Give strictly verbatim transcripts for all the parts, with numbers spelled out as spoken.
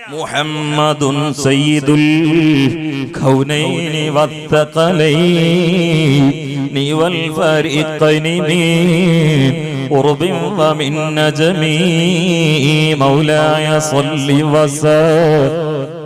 മുഹമ്മദുൻ സയ്യിദുൽ ഖൗനൈനി വത്തഖലൈനി വൽ ഫരീഖൈനി മിൻ ഖുർബിൻ വമിൻ നജമി മൗലായ സ്വല്ലി വസല്ലം.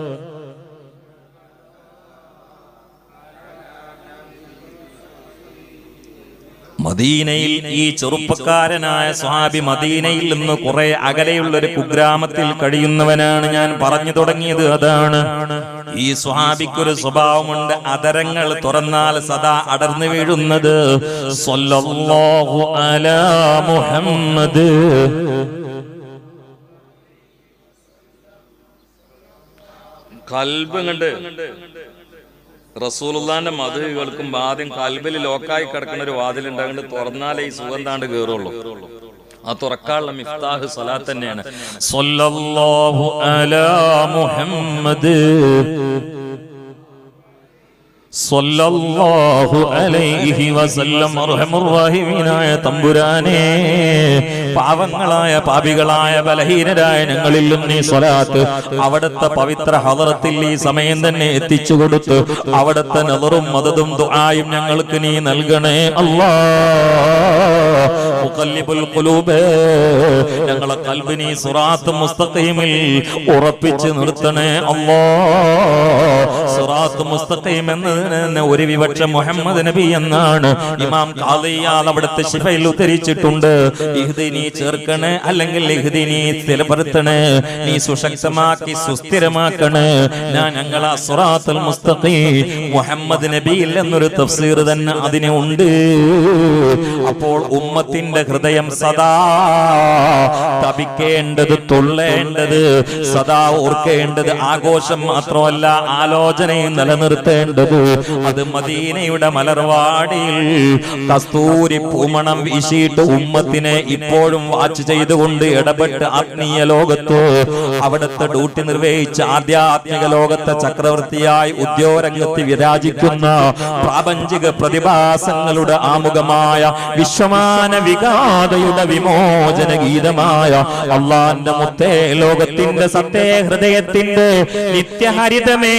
മദീനയിൽ ഈ ചെറുപ്പക്കാരനായ സ്വഹാബി മദീനയിൽ നിന്ന് കുറെ അകലെയുള്ള ഒരു കുഗ്രാമത്തിൽ കഴിയുന്നവനാണ്. ഞാൻ പറഞ്ഞു തുടങ്ങിയത് അതാണ്. ഈ സ്വഹാബിക്കൊരു സ്വഭാവമുണ്ട്, അതരങ്ങൾ തുറന്നാൽ സദാ അടർന്നു വീഴുന്നത് സ്വല്ലല്ലാഹു അലാ മുഹമ്മദ്. കൽബ് കണ്ട് റസൂലുള്ളാന്റെ മധു കേൾക്കുമ്പോ ആദ്യം കൽബിൽ ലോക്കായി കിടക്കുന്ന ഒരു വാതിലുണ്ടാകുന്നത് തുറന്നാലേ ഈ സുഖം താണ്ട് കേറുള്ളൂ. ആ തുറക്കാനുള്ള മിഫ്താഹ് സ്വലാത്ത് തന്നെയാണ്. സ്വല്ലല്ലാഹു അലാ മുഹമ്മദ് സ്വല്ലല്ലാഹു അലൈഹി വസല്ലം. അർഹമുർ റഹീമീനായ തമ്പുരാനേ, പാവങ്ങളായ പാപികളായ ബലഹീനരായ ഞങ്ങളിൽ നീ സ്വലാത്ത് അവിടുത്തെ പവിത്ര ഹളറത്തിൽ ഈ സമയം തന്നെ എത്തിച്ചു കൊടുത്ത് അവിടുത്തെ നദറും മദദും ദുആയും ഞങ്ങൾക്ക് നീ നൽകണേ അല്ലാഹ്. മുഖല്ലിബുൽ ഖുലൂബ്, ഞങ്ങളെ ഖൽബിനെ സിറാത്ത് മുസ്തഖീമിൽ ഉറപ്പിച്ച് നിർത്തണേ അല്ലാഹ്. സിറാത്ത് മുസ്തഖീം എന്നതിന് ഒരു വിവക്ഷ മുഹമ്മദ് നബി എന്നാണ് ഇമാം ഖാദിയാദ് അവിടുത്തെ ശിഫയിൽ ഉദ്ധരിച്ചിട്ടുണ്ട്. ഇഹ്ദിനി ചേർക്കണേ, അല്ലെങ്കിൽ ഇഹ്ദിനി സ്ഥിരപ്പെടുത്തണേ, നീ സുശക്തമാക്കി സുസ്ഥിരമാക്കണേ ഞാൻ ഞങ്ങളെ സിറാത്തുൽ മുസ്തഖീം. മുഹമ്മദ് നബിയിൽ എന്നൊരു തഫ്സീർ തന്നെ അതിന് ഉണ്ട്. അപ്പോൾ ഉമ്മത്തിന്റെ ഹൃദയം സദാ തപിക്കേണ്ടത്, തുള്ളേണ്ടത്, സദാ ഓർക്കേണ്ടത്, ആഘോഷം മാത്രമല്ല ആലോചനയും നിലനിർത്തേണ്ടത് അത് മദീനയുടെ മലർവാടിയിൽ കസ്തൂരി പൂമണം വീശിയിട്ട് ഉമ്മത്തിനെ ഇപ്പോഴും വാച്ച് ചെയ്തുകൊണ്ട് ഇടപെട്ട് ആത്മീയ ലോകത്ത് അവിടുത്തെ ഡ്യൂട്ടി നിർവഹിച്ച് ആധ്യാത്മിക ലോകത്തെ ചക്രവർത്തിയായി ഉദ്യോഗരംഗത്ത് വിരാജിക്കുന്ന പ്രാപഞ്ചിക പ്രതിഭാസങ്ങളുടെ ആമുഖമായ വിശ്വമാന വികാതയുടെ വിമോചന ഗീതമായ അള്ളാന്റെ മുത്തേ ലോകത്തിന്റെ സത്തേ ഹൃദയത്തിന്റെ നിത്യഹരിതമേ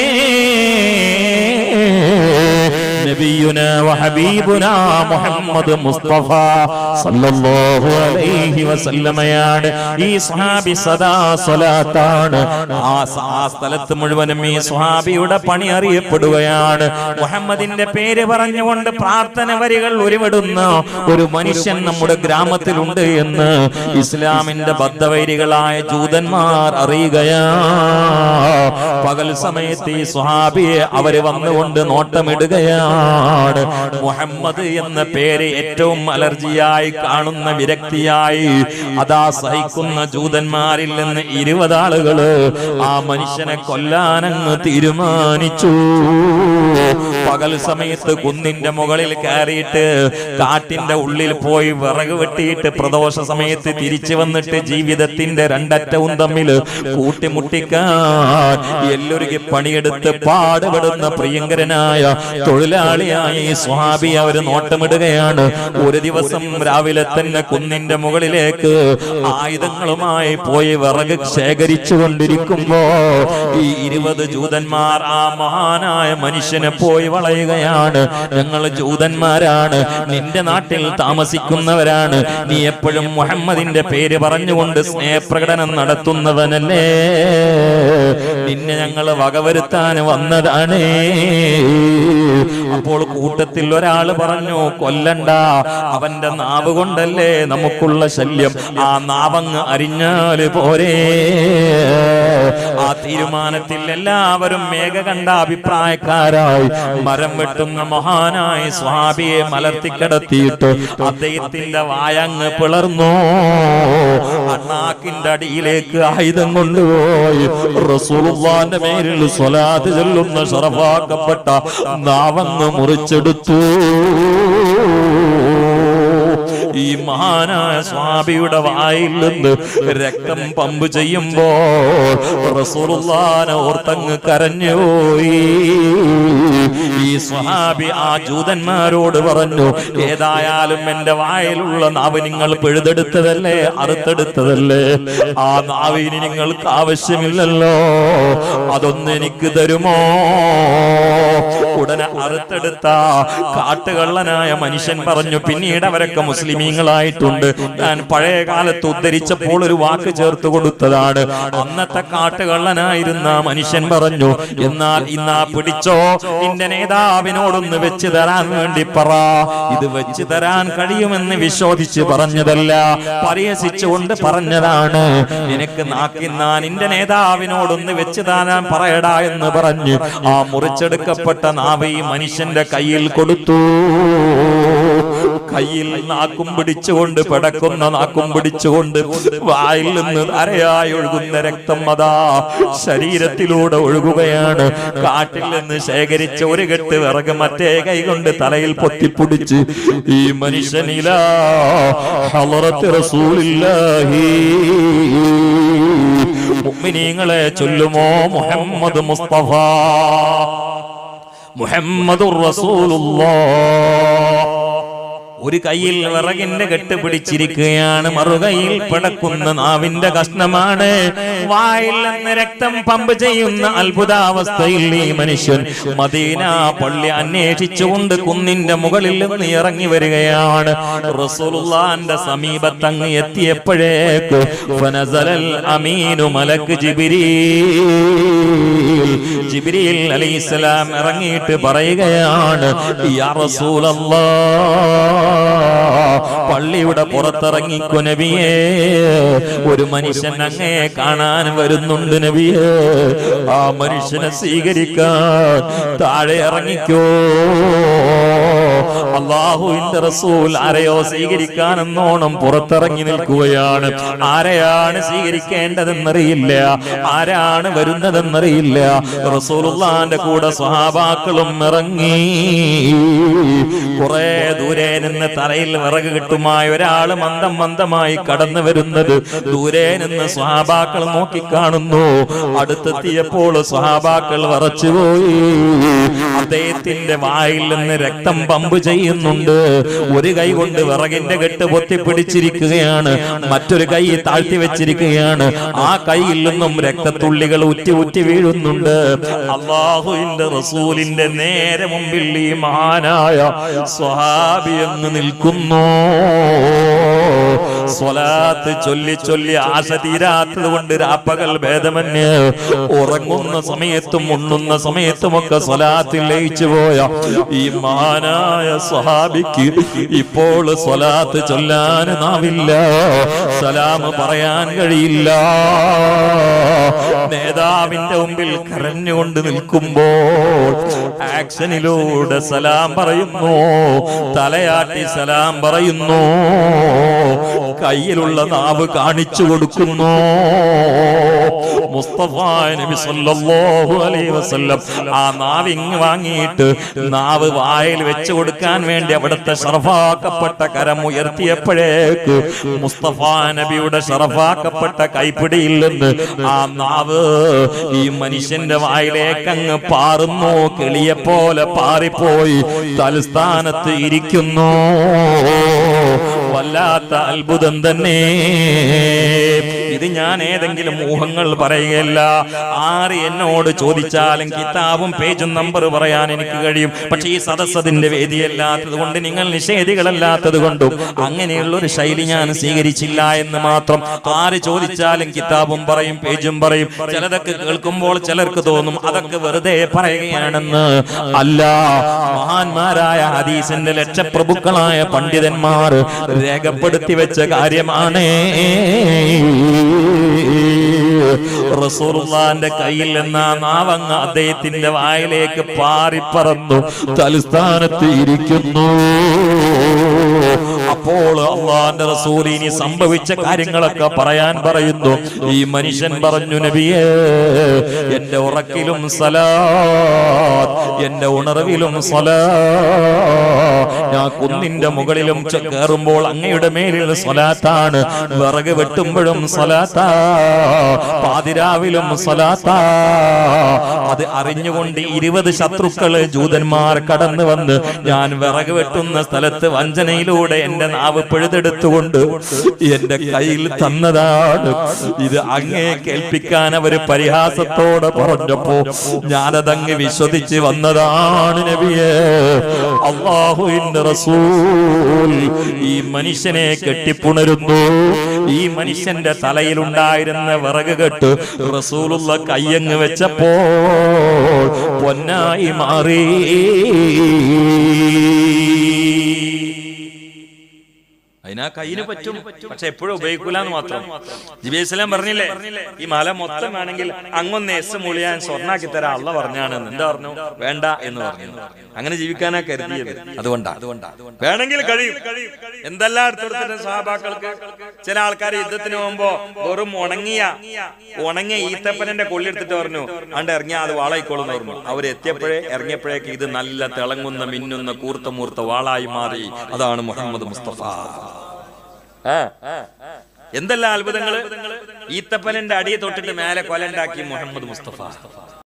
നബിയുനാ വഹബീബുനാ മുഹമ്മദ് മുസ്തഫ സല്ലല്ലാഹു അലൈഹി വസല്ലമയാണ്. ഈ സ്വഹാബി സദാ സ്വലാത്താണ്. ആ സ്ഥലത്ത് മുഴുവനും ഈ സ്വഹാബിയുടെ പണി അറിയപ്പെടുകയാണ്. മുഹമ്മദിന്റെ പേര് പറഞ്ഞുകൊണ്ട് പ്രാർത്ഥന വരികൾ ഉരുവിടുന്ന ഒരു മനുഷ്യൻ നമ്മുടെ ഗ്രാമത്തിലുണ്ട് എന്ന് ഇസ്ലാമിന്റെ ബദ്ധവൈരികളായ ജൂതന്മാർ അറിയുകയാണ്. പകൽ സമയത്ത് ഈ സ്വഹാബിയെ അവര് വന്നുകൊണ്ട് നോട്ടമിടുകയാണ്. മുഹമ്മദ് എന്ന പേര് ഏറ്റവും അലർജിയായി കാണുന്ന വിരക്തിയായി അതാ സഹിക്കുന്ന ജൂതന്മാരിൽ നിന്ന് ഇരുപത് ആളുകള് ആ മനുഷ്യനെ കൊല്ലാനങ്ങ് തീരുമാനിച്ചു. പകൽ സമയത്ത് കുന്നിന്റെ മുകളിൽ കയറിയിട്ട് കാട്ടിന്റെ ഉള്ളിൽ പോയി വിറക് വെട്ടിയിട്ട് പ്രദോഷ സമയത്ത് തിരിച്ചു വന്നിട്ട് ജീവിതത്തിന്റെ രണ്ടറ്റവും തമ്മിൽ കൂട്ടിമുട്ടിക്കാൻ എല്ലൊരുക്കി പണിയെടുത്ത് പാടുപെടുന്ന പ്രിയങ്കരനായ തൊഴിലാളിയായി സ്വഹാബി അവര് നോട്ടമിടുകയാണ്. ഒരു ദിവസം രാവിലെ തന്നെ കുന്നിന്റെ മുകളിലേക്ക് ആയുധങ്ങളുമായി പോയി വിറക് ശേഖരിച്ചു കൊണ്ടിരിക്കുമ്പോ ഈ ഇരുപത് ജൂതന്മാർ ആ മഹാനായ മനുഷ്യനെ പോയി വളയുകയാണ്. ഞങ്ങൾ ജൂതന്മാരാണ്, നിന്റെ നാട്ടിൽ താമസിക്കുന്നവരാണ്, നീ എപ്പോഴും മുഹമ്മദിന്റെ പേര് പറഞ്ഞുകൊണ്ട് സ്നേഹപ്രകടനം നടത്തുന്നവനല്ലേ, നിന്നെ ഞങ്ങൾ വകവരുത്താൻ വന്നതാണ്. അപ്പോൾ കൂട്ടത്തിൽ ഒരാൾ പറഞ്ഞു, കൊല്ലണ്ട, അവന്റെ നാവ് കൊണ്ടല്ലേ നമുക്കുള്ള ശല്യം, ആ നാവങ്ങ് അരിഞ്ഞാല് പോരേ. ആ തീരുമാനത്തിൽ എല്ലാവരും മേഘകണ്ഠ അഭിപ്രായക്കാരായി മരം വെട്ടുന്ന മഹാനായ സ്വഹാബിയെ മലർത്തിക്കിടത്തിയിട്ട് അദ്ദേഹത്തിന്റെ വായങ്ങ് പിളർന്നു. അണ്ണാക്കിന്റെ അടിയിലേക്ക് ആയുധം കൊണ്ടുപോയി റസൂലുള്ളാഹിന്റെ മേലിൽ സ്വലാത്ത് ചൊല്ലുന്ന ശറഫാക്കപ്പെട്ട നാവങ്ങ് മുറിച്ചെടുത്തു. ഈ മഹാനായ സ്വഹാബിയുടെ വായിൽ നിന്ന് രക്തം പമ്പ് ചെയ്യുമ്പോൾ റസൂലുള്ളാഹിനെ ഓർത്തങ്ങ് കരഞ്ഞുപോയി. ഈ സ്വഹാബി ആ ജൂതന്മാരോട് പറഞ്ഞു, ഏതായാലും എന്റെ വായിലുള്ള നാവ് നിങ്ങൾ പിഴുതെടുത്തതല്ലേ, അറുത്തെടുത്തതല്ലേ, ആ നാവിന് നിങ്ങൾക്ക് ആവശ്യമില്ലല്ലോ, അതൊന്ന് എനിക്ക് തരുമോ? ഉടനെ അറുത്തെടുത്ത കാട്ടുകള്ളനായ മനുഷ്യൻ പറഞ്ഞു, പിന്നീട് അവരൊക്കെ മുസ്ലിമീങ്ങളായിട്ടുണ്ട്, ഞാൻ പഴയ കാലത്ത് ഉദ്ധരിച്ചപ്പോൾ ഒരു വാക്ക് ചേർത്ത് കൊടുത്തതാണ്. അന്നത്തെ കാട്ടുകള്ളനായിരുന്ന മനുഷ്യൻ പറഞ്ഞു, എന്നാൽ ഇന്നാ പിടിച്ചോ, നിന്റെ നേതാവിനോടൊന്ന് വെച്ച് തരാൻ വേണ്ടി പറ. ഇത് വെച്ച് തരാൻ കഴിയുമെന്ന് വിശ്വസിച്ച് പറഞ്ഞതല്ല, പരിഹസിച്ചുകൊണ്ട് പറഞ്ഞതാണ്. നിനക്ക് നാക്കിന്നാ നിന്റെ നേതാവിനോടൊന്ന് വെച്ച് തരാൻ പറയടാ എന്ന് പറഞ്ഞ് ആ മുറിച്ചെടുക്കപ്പെട്ട നാവ് ഈ മനുഷ്യന്റെ കയ്യിൽ കൊടുത്തു. കയ്യിൽ നാക്കും പിടിച്ചുകൊണ്ട്, പിടക്കുന്ന നാക്കും പിടിച്ചുകൊണ്ട് വായിൽ നിന്ന് ധാരയായി ഒഴുകുന്ന രക്തം അതാ ശരീരത്തിലൂടെ ഒഴുകുകയാണ്. കാട്ടിൽ നിന്ന് ശേഖരിച്ച ഒരു കെട്ട് വിറക് മറ്റേ കൈ കൊണ്ട് തലയിൽ പൊത്തിപ്പിടിച്ച് ഈ മനുഷ്യനിലാ ഹളറത്ത് റസൂലുള്ളാഹി. മുഅ്മിനീങ്ങളെ ചൊല്ലുമോ മുഹമ്മദ് മുസ്തഫ മുഹമ്മദുർ റസൂലുള്ളാഹ്. ഒരു കയ്യിൽ വിറകിന്റെ കെട്ട് പിടിച്ചിരിക്കുകയാണ്, മറുകൈയിൽ പിടക്കുന്ന നാവിന്റെ കഷ്ണമാണ്. വായിൽ നിന്ന് രക്തം പമ്പ് ചെയ്യുന്ന അത്ഭുതാവസ്ഥയിൽ ഈ മനുഷ്യൻ മദീന പള്ളി അന്വേഷിച്ചുകൊണ്ട് കുന്നിന്റെ മുകളിൽ നിന്ന് ഇറങ്ങി വരികയാണ്. റസൂലുള്ളാഹിന്റെ സമീപത്തങ്ങ് എത്തിയപ്പോഴേക്ക് ഫനസലൽ അമീനു മലക്ക് ജിബ്രീൽ ജിബ്രീൽ അലൈഹിസ്സലാം ഇറങ്ങിയിട്ട് പറയുകയാണ്, യാ റസൂലല്ലാഹ്, പള്ളിയുടെ പുറത്തിറങ്ങിക്കോ നബിയേ, ഒരു മനുഷ്യൻ അങ്ങയെ കാണാൻ വരുന്നുണ്ട് നബിയേ, ആ മനുഷ്യനെ സ്വീകരിക്കാൻ താഴെ ഇറങ്ങിക്കോ. അല്ലാഹുവിന്റെ റസൂൽ ആരെയോ സ്വീകരിക്കാനെന്നോണം പുറത്തിറങ്ങി നിൽക്കുകയാണ്. ആരെയാണ് സ്വീകരിക്കേണ്ടതെന്നറിയില്ല, ആരാണ് വരുന്നതെന്നറിയില്ല. റസൂലുള്ളാഹിന്റെ കൂടെ സ്വഹാബാക്കളും ഇറങ്ങി. കുറെ ദൂരെ നിന്ന് തലയിൽ വിറക് കിട്ടുമായി ഒരാള് മന്ദം മന്ദമായി കടന്നു വരുന്നത് ദൂരെ നിന്ന് സ്വഹാബാക്കൾ നോക്കിക്കാണുന്നു. അടുത്തെത്തിയപ്പോൾ സ്വഹാബാക്കൾ വിറച്ചുപോയി. അദ്ദേഹത്തിന്റെ വായിൽ നിന്ന് രക്തം പമ്പ് ചെയ്യുന്നുണ്ട്. ഒരു കൈ കൊണ്ട് വിറകിന്റെ കെട്ട് പൊത്തിപ്പിടിച്ചിരിക്കുകയാണ്, മറ്റൊരു കൈ താഴ്ത്തി വെച്ചിരിക്കുകയാണ്. ആ കൈയിൽ നിന്നും രക്തത്തുള്ളികൾ ഉറ്റി ഉറ്റി വീഴുന്നുണ്ട്. അല്ലാഹുവിന്റെ റസൂലിന്റെ നേരെ മുമ്പിൽ ഈ മഹാനായ സ്വഹാബി അങ്ങ് നിൽക്കുന്നു. സ്വലാത്ത് ചൊല്ലി ചൊല്ലി ആശ തീരാത്തത് കൊണ്ട് രാപ്പകൽ ഭേദമന്യേ ഉറങ്ങുന്ന സമയത്തും ഉണ്ണുന്ന സമയത്തുമൊക്കെ സ്വലാത്തിൽ ലയിച്ചു പോയ ഈ മഹാനായ സ്വഹാബിക്ക് ഇപ്പോൾ സ്വലാത്ത് ചൊല്ലാൻ നാവില്ല, സലാം പറയാൻ കഴിയില്ല. നേതാവിന്റെ മുമ്പിൽ കരഞ്ഞുകൊണ്ട് നിൽക്കുമ്പോൾ ആക്ഷനിലൂടെ സലാം പറയുന്നു, തലയാട്ടി സലാം പറയുന്നു, കയ്യിലുള്ള നാവ് കാണിച്ചു കൊടുക്കുന്നു. മുസ്തഫ നബി സല്ലല്ലാഹു അലൈഹി വസല്ലം ആ നാവ് ഇങ്ങ് വാങ്ങിയിട്ട് നാവ് വായിൽ വെച്ചു കൊടുക്കാൻ വേണ്ടി അവിടുത്തെ ശറഫാക്കപ്പെട്ട കരം ഉയർത്തിയപ്പോഴേക്ക് മുസ്തഫ നബിയുടെ ശറഫാക്കപ്പെട്ട കൈപ്പിടിയിൽ നിന്ന് ആ നാവ് ഈ മനുഷ്യന്റെ വായിലേക്ക് അങ്ങ് പാറുന്നു. കിളിയെ പോലെ പാറിപ്പോയി തലസ്ഥാനത്ത് ഇരിക്കുന്നു. വല്ലാത്ത അത്ഭുതം തന്നെ. ഇത് ഞാൻ ഏതെങ്കിലും ഊഹങ്ങൾ പറയുകയല്ല. ആര് എന്നോട് ചോദിച്ചാലും കിതാബും പേജും നമ്പർ പറയാൻ എനിക്ക് കഴിയും. പക്ഷെ ഈ സദസ്സതിന്റെ വേദിയല്ലാത്തത് കൊണ്ട്, നിങ്ങൾ നിഷേധികളല്ലാത്തത് കൊണ്ടും അങ്ങനെയുള്ള ഒരു ശൈലി ഞാൻ സ്വീകരിച്ചില്ല എന്ന് മാത്രം. ആര് ചോദിച്ചാലും കിതാബും പറയും, പേജും പറയും. ചിലതൊക്കെ കേൾക്കുമ്പോൾ ചിലർക്ക് തോന്നും അതൊക്കെ വെറുതെ പറയുകയാണെന്ന്. അല്ല, മഹാന്മാരായ ഹദീസിന്റെ ലക്ഷപ്രഭുക്കളായ പണ്ഡിതന്മാർ രേഖപ്പെടുത്തി വെച്ച കാര്യമാണ്. റസൂലുള്ളാഹിന്റെ കയ്യിൽ നിന്ന് ആ നാവങ്ങ് അദ്ദേഹത്തിന്റെ വായിലേക്ക് പാറിപ്പറന്നു തലസ്ഥാനത്ത് ഇരിക്കുന്നു. അപ്പോൾ അല്ലാഹുവിന്റെ റസൂൽ ഇനി സംഭവിച്ച കാര്യങ്ങളൊക്കെ പറയാൻ പറയുന്നു. ഈ മനുഷ്യൻ പറഞ്ഞു, നബിയേ, എന്റെ ഉറക്കിലും സലാത്ത്, എന്റെ ഉണർവിലും സലാത്ത്. ഞാൻ കുന്നിന്റെ മുകളിലും കയറുമ്പോൾ അങ്ങയുടെ മേലിൽ സലാത്താണ്, വിറക് വെട്ടുമ്പോഴും സലാത്താ, പാതിരാവിലും സലാത്താ. അത് അറിഞ്ഞുകൊണ്ട് ഇരുപത് ശത്രുക്കള് ജൂതന്മാർ കടന്നു വന്ന് ഞാൻ വിറക് വെട്ടുന്ന സ്ഥലത്ത് വഞ്ചനയിലൂടെ എന്റെ നാവ് പിഴുതെടുത്തുകൊണ്ട് എന്റെ കയ്യിൽ തന്നതാണ്. ഇത് അങ്ങേ കേൾപ്പിക്കാൻ അവര് പരിഹാസത്തോടെ പറഞ്ഞപ്പോ ഞാനതങ്ങ് വിശ്വസിച്ച് വന്നതാണ് നബിയേ. അല്ലാഹുവിന്റെ റസൂൽ ഈ മനുഷ്യനെ കെട്ടിപ്പുണരുന്നു. ഈ മനുഷ്യന്റെ തലയിലുണ്ടായിരുന്ന വിറക് കെട്ട് റസൂലുള്ള കയ്യങ്ങ് വെച്ചപ്പോ പൊന്നായി മാറി. അതിനാ കയ്യിന് പറ്റും, പക്ഷെ എപ്പോഴും ഉപയോഗിക്കൂലെന്ന് മാത്രം. നബി ഇസ്ലാം പറഞ്ഞില്ലേ, ഈ മല മൊത്തം വേണമെങ്കിൽ അങ്ങൊന്ന് എസ് മൂളിയാൻ സ്വർണ്ണാക്കി തരാ അള്ള പറഞ്ഞാണ്. എന്താ പറഞ്ഞു? വേണ്ട എന്ന് പറഞ്ഞു. അങ്ങനെ ജീവിക്കാനാ കരുതിയത്. അതുകൊണ്ടാ വേണമെങ്കിൽ കഴിയും. എന്തെല്ലാം എടുത്തെടുത്തിട്ട് സഹാബാക്കൾക്ക്. ചില ആൾക്കാർ യുദ്ധത്തിന് പോകുമ്പോ വെറും ഉണങ്ങിയ ഉണങ്ങിയ ഈത്തപ്പനന്റെ കൊള്ളി എടുത്തിട്ട് പറഞ്ഞു അണ്ട് ഇറങ്ങിയാ അത് വാളായിക്കോളും പറഞ്ഞു. അവരെത്തിയപ്പോഴേ ഇറങ്ങിയപ്പോഴേക്ക് ഇത് നല്ല തിളങ്ങുന്ന മിന്നുന്ന കൂർത്ത മൂർത്ത വാളായി മാറി. അതാണ് മുഹമ്മദ് മുസ്തഫ. എന്തെല്ലാം അത്ഭുതങ്ങള്! ഈത്തപ്പനന്റെ അടിയെ തൊട്ടിട്ട് മേലെ കൊലണ്ടാക്കി മുഹമ്മദ് മുസ്തഫ.